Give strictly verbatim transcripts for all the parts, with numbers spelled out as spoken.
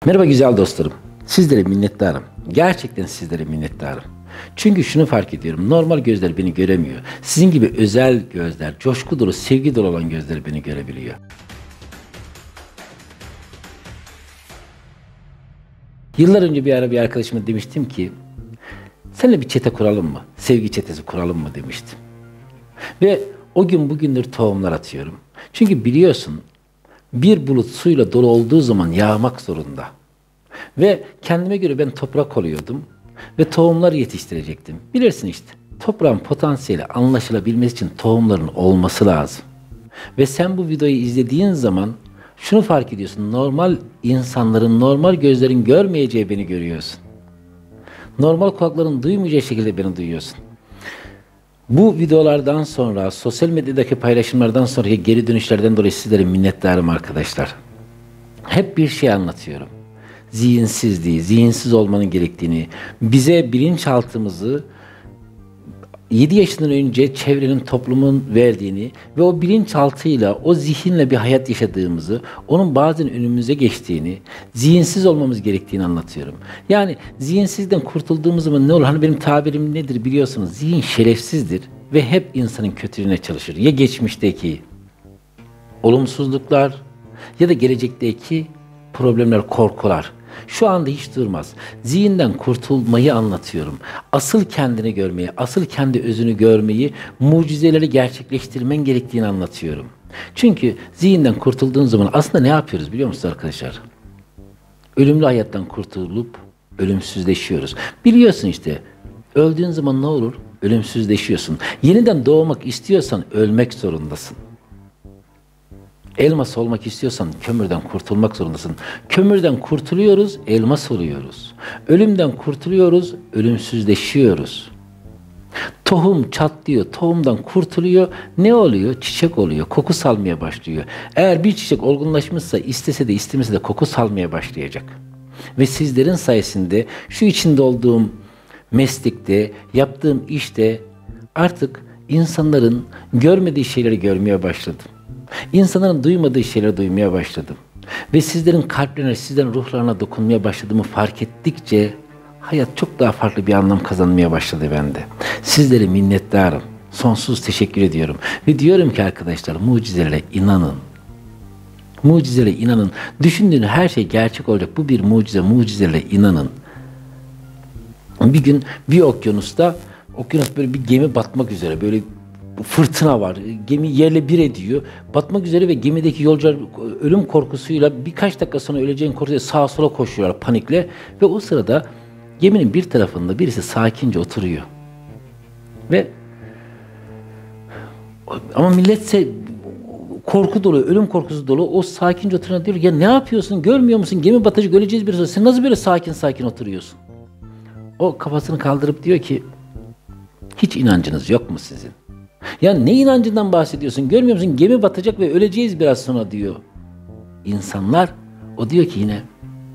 Merhaba güzel dostlarım. Sizlere minnettarım. Gerçekten sizlere minnettarım. Çünkü şunu fark ediyorum. Normal gözler beni göremiyor. Sizin gibi özel gözler, coşku dolu, sevgi dolu olan gözler beni görebiliyor. Yıllar önce bir ara bir arkadaşıma demiştim ki seninle bir çete kuralım mı? Sevgi çetesi kuralım mı demiştim. Ve o gün bugündür tohumlar atıyorum. Çünkü biliyorsun bir bulut suyla dolu olduğu zaman yağmak zorunda. Ve kendime göre ben toprak oluyordum ve tohumlar yetiştirecektim. Bilirsin işte toprağın potansiyeli anlaşılabilmesi için tohumların olması lazım. Ve sen bu videoyu izlediğin zaman şunu fark ediyorsun. Normal insanların, normal gözlerin görmeyeceği beni görüyorsun. Normal kulakların duymayacağı şekilde beni duyuyorsun. Bu videolardan sonra, sosyal medyadaki paylaşımlardan sonraki geri dönüşlerden dolayı sizlere minnettarım arkadaşlar. Hep bir şey anlatıyorum. Zihinsizliği, zihinsiz olmanın gerektiğini, bize bilinçaltımızı yedi yaşından önce çevrenin, toplumun verdiğini ve o bilinçaltıyla, o zihinle bir hayat yaşadığımızı, onun bazen önümüze geçtiğini, zihinsiz olmamız gerektiğini anlatıyorum. Yani zihinsizden kurtulduğumuz zaman ne olur? Hani benim tabirim nedir biliyorsunuz? Zihin şerefsizdir ve hep insanın kötülüğüne çalışır. Ya geçmişteki olumsuzluklar ya da gelecekteki problemler, korkular. Şu anda hiç durmaz. Zihinden kurtulmayı anlatıyorum. Asıl kendini görmeyi, asıl kendi özünü görmeyi, mucizeleri gerçekleştirmen gerektiğini anlatıyorum. Çünkü zihinden kurtulduğun zaman aslında ne yapıyoruz biliyor musunuz arkadaşlar? Ölümlü hayattan kurtulup ölümsüzleşiyoruz. Biliyorsun işte öldüğün zaman ne olur? Ölümsüzleşiyorsun. Yeniden doğmak istiyorsan ölmek zorundasın. Elmas olmak istiyorsan kömürden kurtulmak zorundasın. Kömürden kurtuluyoruz, elmas oluyoruz. Ölümden kurtuluyoruz, ölümsüzleşiyoruz. Tohum çatlıyor, tohumdan kurtuluyor. Ne oluyor? Çiçek oluyor, koku salmaya başlıyor. Eğer bir çiçek olgunlaşmışsa istese de istemese de koku salmaya başlayacak. Ve sizlerin sayesinde şu içinde olduğum meslekte, yaptığım işte artık insanların görmediği şeyleri görmeye başladım. İnsanların duymadığı şeyleri duymaya başladım. Ve sizlerin kalplerine, sizlerin ruhlarına dokunmaya başladığımı fark ettikçe hayat çok daha farklı bir anlam kazanmaya başladı bende. Sizlere minnettarım. Sonsuz teşekkür ediyorum. Ve diyorum ki arkadaşlar mucizelere inanın. Mucizelere inanın. Düşündüğün her şey gerçek olacak. Bu bir mucize. Mucizelere inanın. Bir gün bir okyanusta, okyanus böyle bir gemi batmak üzere. Böyle fırtına var. Gemi yerle bir ediyor. Batmak üzere ve gemideki yolcular ölüm korkusuyla birkaç dakika sonra öleceğin korkusuyla sağa sola koşuyorlar panikle. Ve o sırada geminin bir tarafında birisi sakince oturuyor. Ve ama milletse korku dolu, ölüm korkusu dolu. O sakince oturan diyor ya ne yapıyorsun? Görmüyor musun? Gemi batacak, öleceğiz biraz sonra. Sen nasıl böyle sakin sakin oturuyorsun? O kafasını kaldırıp diyor ki hiç inancınız yok mu sizin? Ya ne inancından bahsediyorsun? Görmüyor musun? Gemi batacak ve öleceğiz biraz sonra diyor. İnsanlar, o diyor ki yine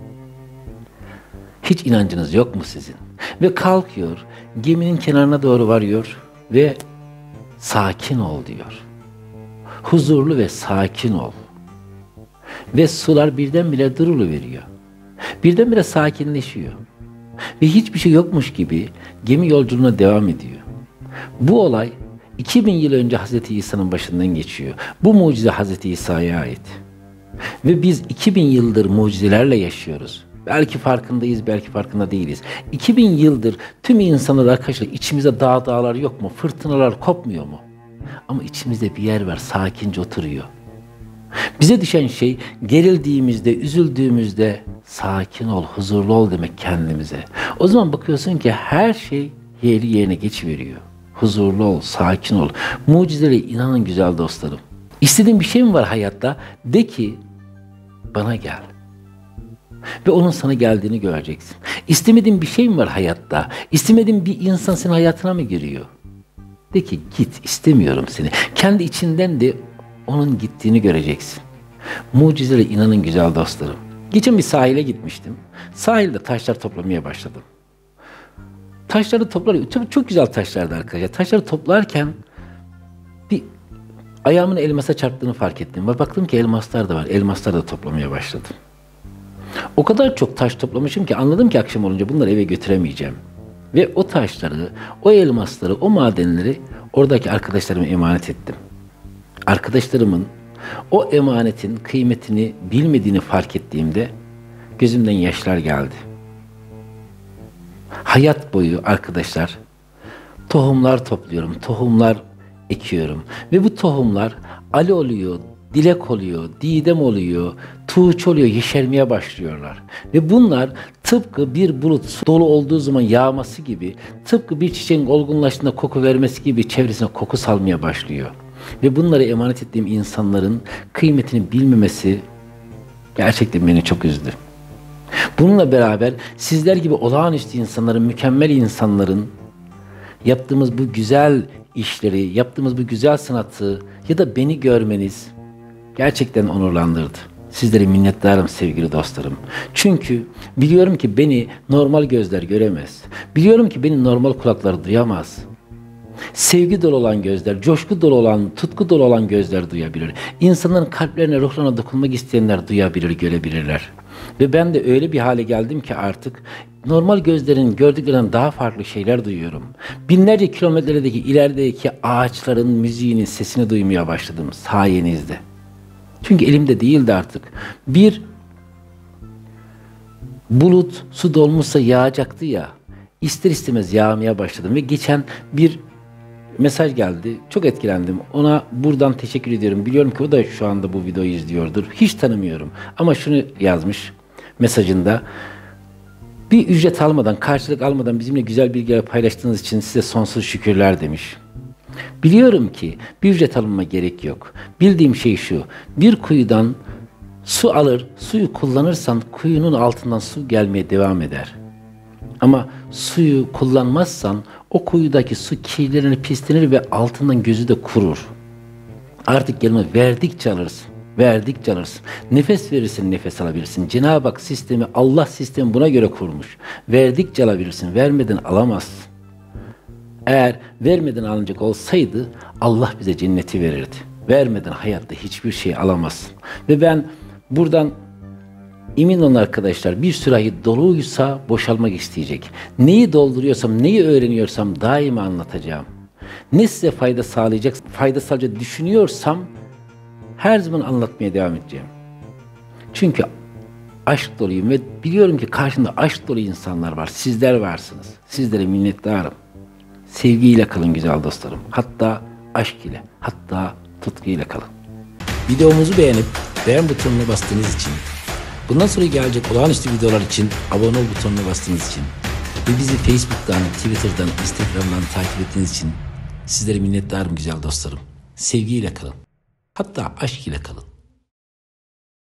hiç inancınız yok mu sizin? Ve kalkıyor, geminin kenarına doğru varıyor ve sakin ol diyor. Huzurlu ve sakin ol. Ve sular birdenbire duruluveriyor. Birdenbire sakinleşiyor. Ve hiçbir şey yokmuş gibi gemi yolculuğuna devam ediyor. Bu olay iki bin yıl önce Hazreti İsa'nın başından geçiyor. Bu mucize Hazreti İsa'ya ait. Ve biz iki bin yıldır mucizelerle yaşıyoruz. Belki farkındayız, belki farkında değiliz. iki bin yıldır tüm insanlar arkadaşlar içimizde dağ dağlar yok mu? Fırtınalar kopmuyor mu? Ama içimizde bir yer var, sakince oturuyor. Bize düşen şey gerildiğimizde, üzüldüğümüzde sakin ol, huzurlu ol demek kendimize. O zaman bakıyorsun ki her şey yeri yerine geçiveriyor. Huzurlu ol, sakin ol. Mucizelere inanın güzel dostlarım. İstediğin bir şey mi var hayatta? De ki bana gel. Ve onun sana geldiğini göreceksin. İstemediğin bir şey mi var hayatta? İstemediğin bir insan senin hayatına mı giriyor? De ki git, istemiyorum seni. Kendi içinden de onun gittiğini göreceksin. Mucizelere inanın güzel dostlarım. Geçen bir sahile gitmiştim. Sahilde taşlar toplamaya başladım. Taşları toplar, çok, çok güzel taşlardı arkadaşlar. Taşları toplarken bir ayağımın elmasa çarptığını fark ettim. Ve baktım ki elmaslar da var. Elmaslar da toplamaya başladım. O kadar çok taş toplamışım ki anladım ki akşam olunca bunları eve götüremeyeceğim. Ve o taşları, o elmasları, o madenleri oradaki arkadaşlarıma emanet ettim. Arkadaşlarımın o emanetin kıymetini bilmediğini fark ettiğimde gözümden yaşlar geldi. Hayat boyu arkadaşlar tohumlar topluyorum, tohumlar ekiyorum ve bu tohumlar Ali oluyor, Dilek oluyor, Didem oluyor, Tuğç oluyor, yeşermeye başlıyorlar. Ve bunlar tıpkı bir bulut dolu olduğu zaman yağması gibi, tıpkı bir çiçeğin olgunlaştığında koku vermesi gibi çevresine koku salmaya başlıyor. Ve bunları emanet ettiğim insanların kıymetini bilmemesi gerçekten beni çok üzdü. Bununla beraber sizler gibi olağanüstü insanların, mükemmel insanların yaptığımız bu güzel işleri, yaptığımız bu güzel sanatı ya da beni görmeniz gerçekten onurlandırdı. Sizlere minnettarım sevgili dostlarım. Çünkü biliyorum ki beni normal gözler göremez. Biliyorum ki beni normal kulaklar duyamaz. Sevgi dolu olan gözler, coşku dolu olan, tutku dolu olan gözler duyabilir. İnsanların kalplerine, ruhlarına dokunmak isteyenler duyabilir, görebilirler. Ve ben de öyle bir hale geldim ki artık normal gözlerin gördüklerinden daha farklı şeyler duyuyorum. Binlerce kilometrelerdeki ilerideki ağaçların müziğini, sesini duymaya başladım sayenizde. Çünkü elimde değildi artık. Bir bulut su dolmuşsa yağacaktı ya, ister istemez yağmaya başladım ve geçen bir mesaj geldi. Çok etkilendim. Ona buradan teşekkür ediyorum. Biliyorum ki o da şu anda bu videoyu izliyordur. Hiç tanımıyorum. Ama şunu yazmış mesajında. Bir ücret almadan, karşılık almadan bizimle güzel bilgiler paylaştığınız için size sonsuz şükürler demiş. Biliyorum ki bir ücret alınma gerek yok. Bildiğim şey şu. Bir kuyudan su alır, suyu kullanırsan kuyunun altından su gelmeye devam eder. Ama suyu kullanmazsan o kuyudaki su kirlenir, pislenir ve altından gözü de kurur. Artık gelme verdikçe alırsın. Verdikçe alırsın. Nefes verirsin, nefes alabilirsin. Cenab-ı Hak sistemi, Allah sistemi buna göre kurmuş. Verdikçe alabilirsin. Vermeden alamazsın. Eğer vermeden alınacak olsaydı Allah bize cenneti verirdi. Vermeden hayatta hiçbir şey alamazsın. Ve ben buradan emin olun arkadaşlar, bir sürahi doluysa boşalmak isteyecek. Neyi dolduruyorsam, neyi öğreniyorsam daima anlatacağım. Ne size fayda sağlayacak, fayda sağlayacak düşünüyorsam her zaman anlatmaya devam edeceğim. Çünkü aşk doluyum ve biliyorum ki karşımda aşk dolu insanlar var. Sizler varsınız. Sizlere minnettarım. Sevgiyle kalın güzel dostlarım. Hatta aşk ile, hatta tutkuyla kalın. Videomuzu beğenip beğen butonuna bastığınız için, bundan sonra gelecek olağanüstü videolar için abone ol butonuna bastığınız için ve bizi Facebook'tan, Twitter'dan, Instagram'dan takip ettiğiniz için sizlere minnettarım güzel dostlarım. Sevgiyle kalın. Hatta aşk ile kalın.